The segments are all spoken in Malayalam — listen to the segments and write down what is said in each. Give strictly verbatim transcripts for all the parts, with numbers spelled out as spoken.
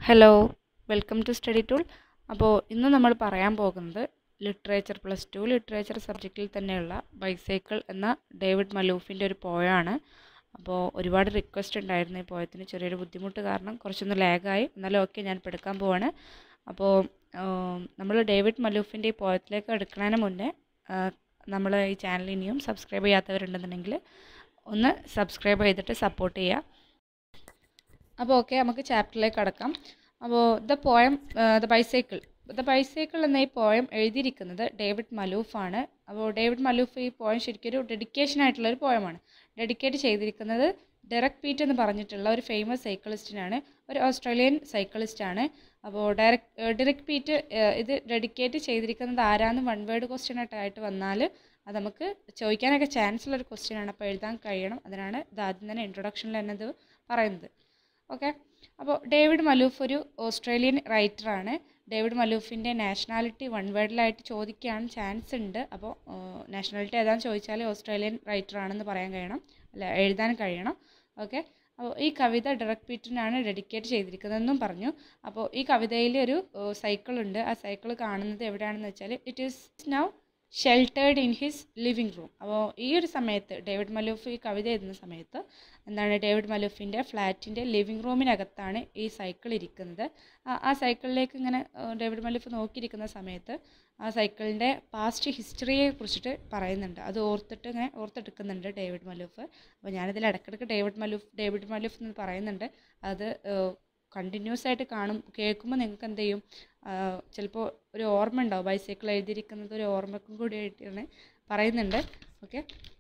Hello, welcome to study tool. അപ്പോൾ ഇന്ന് നമ്മൾ പറയാൻ പോകുന്നത് ലിറ്ററേച്ചർ പ്ലസ് ടു ലിറ്ററേച്ചർ സബ്ജക്റ്റിൽ തന്നെയുള്ള ബൈസൈക്കിൾ എന്ന ഡേവിഡ് മലൂഫിൻ്റെ ഒരു പോയാണ്. അപ്പോൾ ഒരുപാട് റിക്വസ്റ്റ് ഉണ്ടായിരുന്നു. ഈ പോയത്തിന് ചെറിയൊരു ബുദ്ധിമുട്ട് കാരണം കുറച്ചൊന്ന് ലാഗായി. എന്നാലും ഓക്കെ, ഞാൻ ഇപ്പോൾ എടുക്കാൻ പോവാണ്. അപ്പോൾ നമ്മൾ ഡേവിഡ് മലൂഫിൻ്റെ ഈ പോയത്തിലേക്ക് എടുക്കുന്നതിന് മുന്നേ നമ്മൾ ഈ ചാനൽ ഇനിയും സബ്സ്ക്രൈബ് ചെയ്യാത്തവരുണ്ടെന്നുണ്ടെങ്കിൽ ഒന്ന് സബ്സ്ക്രൈബ് ചെയ്തിട്ട് സപ്പോർട്ട് ചെയ്യുക. അപ്പോൾ ഓക്കെ, നമുക്ക് ചാപ്റ്ററിലേക്ക് കടക്കാം. അപ്പോൾ the poem the bicycle the bicycle എന്ന ഈ പോയം എഴുതിയിരിക്കുന്നത് ഡേവിഡ് മലൂഫാണ്. അപ്പോൾ ഡേവിഡ് മലൂഫ് ഈ പോയം ശരിക്കും ഒരു ഡെഡിക്കേഷൻ ആയിട്ടുള്ള ഒരു പോയമാണ്. ഡെഡിക്കേറ്റ് ചെയ്തിരിക്കുന്നത് ഡെറക് പീറ്റ് എന്ന് പറഞ്ഞിട്ടുള്ള ഒരു ഫേമസ് സൈക്കിളിസ്റ്റിനാണ്, ഒരു ഓസ്ട്രേലിയൻ സൈക്കിളിസ്റ്റാണ്. അപ്പോൾ ഡയറക് ഡെറക് പീറ്റ് ഇത് ഡെഡിക്കേറ്റ് ചെയ്തിരിക്കുന്നത് ആരാന്ന് വൺ വേർഡ് ക്വസ്റ്റ്യൻ ആയിട്ട് വന്നാൽ അത് നമുക്ക് ചോദിക്കാനൊക്കെ ചാൻസ് ഉള്ളൊരു ക്വസ്റ്റ്യനാണ്. അപ്പോൾ എഴുതാൻ കഴിയണം. അതിനാണ് ഇത് ആദ്യം തന്നെ ഇൻട്രൊഡക്ഷനിൽ തന്നെ ഇത് പറയുന്നത്. ഓക്കെ, അപ്പോൾ ഡേവിഡ് മലൂഫ് ഒരു ഓസ്ട്രേലിയൻ റൈറ്ററാണ്. ഡേവിഡ് മലൂഫിൻ്റെ നാഷണാലിറ്റി വൺ വേർഡിലായിട്ട് ചോദിക്കാൻ ചാൻസ് ഉണ്ട്. അപ്പോൾ നാഷണാലിറ്റി ഏതാണെന്ന് ചോദിച്ചാൽ ഓസ്ട്രേലിയൻ റൈറ്ററാണെന്ന് പറയാൻ കഴിയണം, അല്ല എഴുതാൻ കഴിയണം. ഓക്കെ, അപ്പോൾ ഈ കവിത ഡെറക് പീറ്റിനാണ് ഡെഡിക്കേറ്റ് ചെയ്തിരിക്കുന്നതെന്നും പറഞ്ഞു. അപ്പോൾ ഈ കവിതയിൽ ഒരു സൈക്കിളുണ്ട്. ആ സൈക്കിൾ കാണുന്നത് എവിടെയാണെന്ന് വെച്ചാൽ it is now sheltered in his living room. അപ്പോൾ ഈ ഒരു സമയത്ത് ഡേവിഡ് മലൂഫ് ഈ കവിത എഴുതുന്ന സമയത്ത് എന്താണ് ഡേവിഡ് മലൂഫിൻ്റെ ഫ്ലാറ്റിൻ്റെ ലിവിങ് റൂമിനകത്താണ് ഈ സൈക്കിൾ ഇരിക്കുന്നത്. ആ സൈക്കിളിലേക്ക് ഇങ്ങനെ ഡേവിഡ് മലൂഫ് നോക്കിയിരിക്കുന്ന സമയത്ത് ആ സൈക്കിളിൻ്റെ പാസ്റ്റ് ഹിസ്റ്ററിയെ കുറിച്ചിട്ട് പറയുന്നുണ്ട്. അത് ഓർത്തിട്ട് ഇങ്ങനെ ഓർത്തെടുക്കുന്നുണ്ട് ഡേവിഡ് മലൂഫ്. അപ്പോൾ ഞാനിതിൽ ഇടയ്ക്കിടയ്ക്ക് ഡേവിഡ് മലൂഫ് ഡേവിഡ് മലൂഫ് എന്ന് പറയുന്നുണ്ട്. അത് കണ്ടിന്യൂസ് ആയിട്ട് കാണും കേൾക്കുമ്പോൾ നിങ്ങൾക്ക് എന്ത് ചെയ്യും, ചിലപ്പോൾ ഒരു ഓർമ്മ ഉണ്ടാവും. ബൈസൈക്കിൾ എഴുതിയിരിക്കുന്നത് ഒരു ഓർമ്മക്കും കൂടി ആയിട്ടാണ് പറയുന്നുണ്ട്. ഓക്കെ,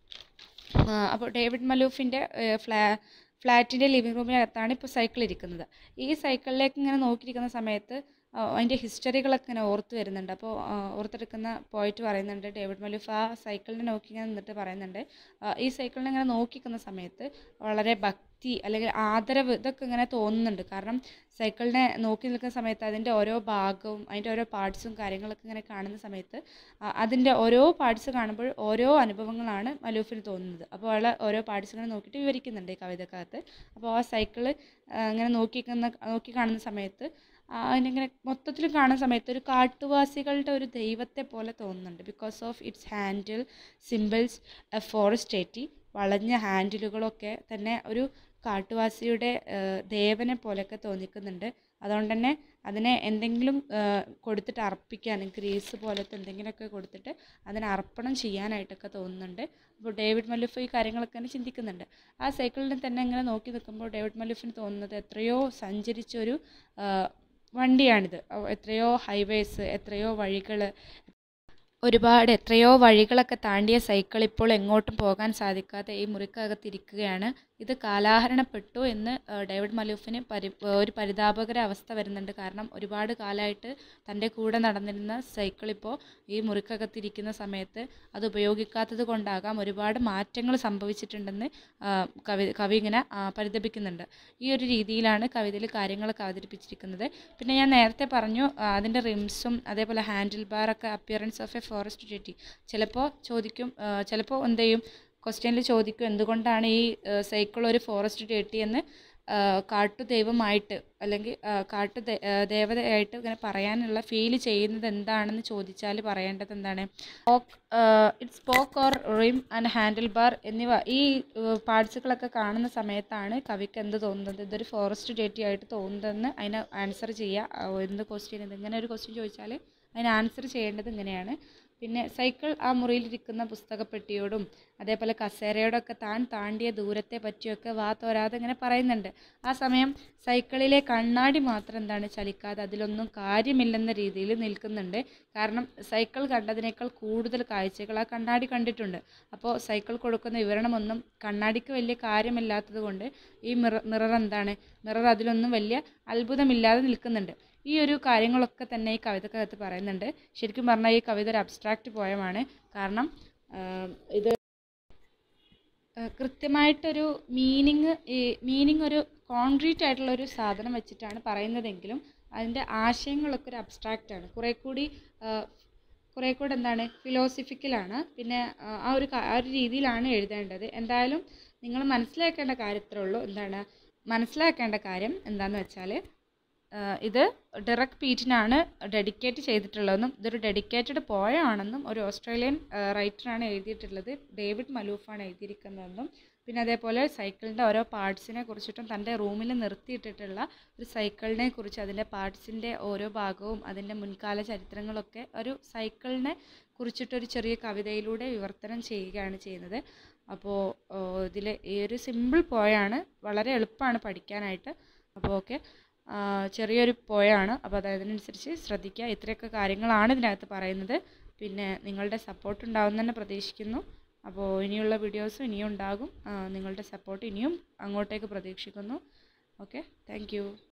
അപ്പോൾ ഡേവിഡ് മലൂഫിൻ്റെ ഫ്ലാ ഫ്ലാറ്റിൻ്റെ ലിവിങ് റൂമിനകത്താണ് ഇപ്പോൾ സൈക്കിൾ ഇരിക്കുന്നത്. ഈ സൈക്കിളിലേക്ക് ഇങ്ങനെ നോക്കിയിരിക്കുന്ന സമയത്ത് അതിൻ്റെ ഹിസ്റ്ററികളൊക്കെ ഇങ്ങനെ ഓർത്ത് വരുന്നുണ്ട്. അപ്പോൾ ഓർത്തെടുക്കുന്ന പോയിട്ട് പറയുന്നുണ്ട് ഡേവിഡ് മലൂഫ് ആ സൈക്കിളിനെ നോക്കി ഇങ്ങനെ നിന്നിട്ട് പറയുന്നുണ്ട്, ഈ സൈക്കിളിനെ ഇങ്ങനെ നോക്കിക്കുന്ന സമയത്ത് വളരെ ഭക്തി അല്ലെങ്കിൽ ആദരവ് ഇതൊക്കെ ഇങ്ങനെ തോന്നുന്നുണ്ട്. കാരണം സൈക്കിളിനെ നോക്കി നിൽക്കുന്ന സമയത്ത് അതിൻ്റെ ഓരോ ഭാഗവും അതിൻ്റെ ഓരോ പാർട്സും കാര്യങ്ങളൊക്കെ ഇങ്ങനെ കാണുന്ന സമയത്ത് അതിൻ്റെ ഓരോ പാർട്സ് കാണുമ്പോൾ ഓരോ അനുഭവങ്ങളാണ് മലൂഫിന് തോന്നുന്നത്. അപ്പോൾ അയാൾ ഓരോ പാർട്സ് ഇങ്ങനെ നോക്കിയിട്ട് വിവരിക്കുന്നുണ്ട് ഈ കവിതക്കകത്ത്. അപ്പോൾ ആ സൈക്കിള് ഇങ്ങനെ നോക്കിക്കുന്ന നോക്കി കാണുന്ന സമയത്ത് അതിനിങ്ങനെ മൊത്തത്തിൽ കാണുന്ന സമയത്ത് ഒരു കാട്ടുവാസികളുടെ ഒരു ദൈവത്തെ പോലെ തോന്നുന്നുണ്ട്. Because of its handle symbols a forest deity, വളഞ്ഞ ഹാൻഡിലുകളൊക്കെ തന്നെ ഒരു കാട്ടുവാസിയുടെ ദേവനെ പോലെയൊക്കെ തോന്നിക്കുന്നുണ്ട്. അതുകൊണ്ട് തന്നെ അതിനെ എന്തെങ്കിലും കൊടുത്തിട്ട് അർപ്പിക്കാൻ, ഗ്രീസ് പോലത്തെ എന്തെങ്കിലുമൊക്കെ കൊടുത്തിട്ട് അതിനെ അർപ്പണം ചെയ്യാനായിട്ടൊക്കെ തോന്നുന്നുണ്ട്. അപ്പോൾ ഡേവിഡ് മലൂഫ് ഈ കാര്യങ്ങളൊക്കെ തന്നെ ചിന്തിക്കുന്നുണ്ട്. ആ സൈക്കിളിനെ തന്നെ ഇങ്ങനെ നോക്കി നിൽക്കുമ്പോൾ ഡേവിഡ് മലൂഫിന് തോന്നുന്നത് എത്രയോ സഞ്ചരിച്ചൊരു വണ്ടിയാണിത്. എത്രയോ ഹൈവേസ്, എത്രയോ വഴികൾ, ഒരുപാട് എത്രയോ വഴികളൊക്കെ താണ്ടിയ സൈക്കിൾ ഇപ്പോൾ എങ്ങോട്ടും പോകാൻ സാധിക്കാതെ ഈ മുറിക്കകത്തിരിക്കുകയാണ്. ഇത് കാലാഹരണപ്പെട്ടു എന്ന് ഡേവിഡ് മലൂഫിന് പരി ഒരു പരിതാപകര അവസ്ഥ വരുന്നുണ്ട്. കാരണം ഒരുപാട് കാലമായിട്ട് തൻ്റെ കൂടെ നടന്നിരുന്ന സൈക്കിൾ ഇപ്പോൾ ഈ മുറിക്കകത്തിരിക്കുന്ന സമയത്ത് അത് ഉപയോഗിക്കാത്തത് കൊണ്ടാകാം ഒരുപാട് മാറ്റങ്ങൾ സംഭവിച്ചിട്ടുണ്ടെന്ന് കവി കവി ഇങ്ങനെ പരിതപിക്കുന്നുണ്ട്. ഈ ഒരു രീതിയിലാണ് കവിതയിൽ കാര്യങ്ങളൊക്കെ അവതരിപ്പിച്ചിരിക്കുന്നത്. പിന്നെ ഞാൻ നേരത്തെ പറഞ്ഞു അതിൻ്റെ റിംസും അതേപോലെ ഹാൻഡിൽ ബാറൊക്കെ appearance of a forest deity. ചിലപ്പോൾ ചോദിക്കും, ചിലപ്പോൾ എന്ത് ചെയ്യും, ക്വസ്റ്റ്യനിൽ ചോദിക്കും എന്തുകൊണ്ടാണ് ഈ സൈക്കിൾ ഒരു ഫോറസ്റ്റ് ജെട്ടി എന്ന് കാട്ടു ദൈവമായിട്ട് അല്ലെങ്കിൽ കാട്ടു ദേവതയായിട്ട് ഇങ്ങനെ പറയാനുള്ള ഫീൽ ചെയ്യുന്നത് എന്താണെന്ന് ചോദിച്ചാൽ പറയേണ്ടത് എന്താണ്, it spoke or rim and handle bar എന്നിവ ഈ പാർട്സുകളൊക്കെ കാണുന്ന സമയത്താണ് കവിക്ക് എന്ത് തോന്നുന്നത്, ഇതൊരു ഫോറസ്റ്റ് ജെട്ടി ആയിട്ട് തോന്നുന്നതെന്ന് അതിന് ആൻസർ ചെയ്യുക. എന്ത് ക്വസ്റ്റ്യൻ ഇത് ഇങ്ങനെ ഒരു ക്വസ്റ്റ്യൻ ചോദിച്ചാൽ അതിന് ആൻസർ ചെയ്യേണ്ടത് ഇങ്ങനെയാണ്. പിന്നെ സൈക്കിൾ ആ മുറിയിലിരിക്കുന്ന പുസ്തകപ്പെട്ടിയോടും അതേപോലെ കസേരയോടൊക്കെ താൻ താണ്ടിയ ദൂരത്തെ പറ്റിയൊക്കെ വാ തോരാതെ ഇങ്ങനെ പറയുന്നുണ്ട്. ആ സമയം സൈക്കിളിലെ കണ്ണാടി മാത്രം എന്താണ് ചലിക്കാതെ അതിലൊന്നും കാര്യമില്ലെന്ന രീതിയിൽ നിൽക്കുന്നുണ്ട്. കാരണം സൈക്കിൾ കണ്ടതിനേക്കാൾ കൂടുതൽ കാഴ്ചകൾ ആ കണ്ണാടി കണ്ടിട്ടുണ്ട്. അപ്പോൾ സൈക്കിൾ കൊടുക്കുന്ന വിവരണമൊന്നും കണ്ണാടിക്ക് വലിയ കാര്യമില്ലാത്തത് കൊണ്ട് ഈ മിറർ മിറർ എന്താണ് മിറർ അതിലൊന്നും വലിയ അത്ഭുതമില്ലാതെ നിൽക്കുന്നുണ്ട്. ഈ ഒരു കാര്യങ്ങളൊക്കെ തന്നെ ഈ കവിതക്കകത്ത് പറയുന്നുണ്ട്. ശരിക്കും പറഞ്ഞാൽ ഈ കവിത ഒരു അബ്സ്ട്രാക്റ്റ് പോയമാണ്. കാരണം ഇത് കൃത്യമായിട്ടൊരു മീനിങ് ഈ മീനിങ് ഒരു കോൺക്രീറ്റ് ആയിട്ടുള്ളൊരു സാധനം വെച്ചിട്ടാണ് പറയുന്നതെങ്കിലും അതിൻ്റെ ആശയങ്ങളൊക്കെ ഒരു അബ്സ്ട്രാക്റ്റാണ്. കുറേ കൂടി കുറേ കൂടെ എന്താണ് ഫിലോസഫിക്കലാണ്. പിന്നെ ആ ഒരു ആ ഒരു രീതിയിലാണ് എഴുതേണ്ടത്. എന്തായാലും നിങ്ങൾ മനസ്സിലാക്കേണ്ട കാര്യത്രേ ഉള്ളൂ. എന്താണ് മനസ്സിലാക്കേണ്ട കാര്യം എന്താണെന്ന് വെച്ചാൽ ഇത് ഡെറക് പീറ്റിനാണ് ഡെഡിക്കേറ്റ് ചെയ്തിട്ടുള്ളതെന്നും ഇതൊരു ഡെഡിക്കേറ്റഡ് പോയമാണെന്നും ഒരു ഓസ്ട്രേലിയൻ റൈറ്ററാണ് എഴുതിയിട്ടുള്ളത്, ഡേവിഡ് മലൂഫാണ് എഴുതിയിരിക്കുന്നതെന്നും പിന്നെ അതേപോലെ സൈക്കിളിൻ്റെ ഓരോ പാർട്സിനെ കുറിച്ചിട്ടും തൻ്റെ റൂമിൽ നിർത്തിയിട്ടിട്ടുള്ള ഒരു സൈക്കിളിനെ കുറിച്ച് അതിൻ്റെ പാർട്സിൻ്റെ ഓരോ ഭാഗവും അതിൻ്റെ മുൻകാല ചരിത്രങ്ങളൊക്കെ ഒരു സൈക്കിളിനെ കുറിച്ചിട്ടൊരു ചെറിയ കവിതയിലൂടെ വിവർത്തനം ചെയ്യുകയാണ് ചെയ്യുന്നത്. അപ്പോൾ ഇതിൽ ഈ ഒരു സിമ്പിൾ പോയാണ്, വളരെ എളുപ്പമാണ് പഠിക്കാനായിട്ട്. അപ്പോൾ ഓക്കെ, ചെറിയൊരു പോയാണ്, അപ്പോൾ അതനുസരിച്ച് ശ്രദ്ധിക്കുക. ഇത്രയൊക്കെ കാര്യങ്ങളാണ് ഇതിനകത്ത് പറയുന്നത്. പിന്നെ നിങ്ങളുടെ സപ്പോർട്ട് ഉണ്ടാവും തന്നെ പ്രതീക്ഷിക്കുന്നു. അപ്പോൾ ഇനിയുള്ള വീഡിയോസും ഇനിയും ഉണ്ടാകും. നിങ്ങളുടെ സപ്പോർട്ട് ഇനിയും അങ്ങോട്ടേക്ക് പ്രതീക്ഷിക്കുന്നു. Okay, thank U.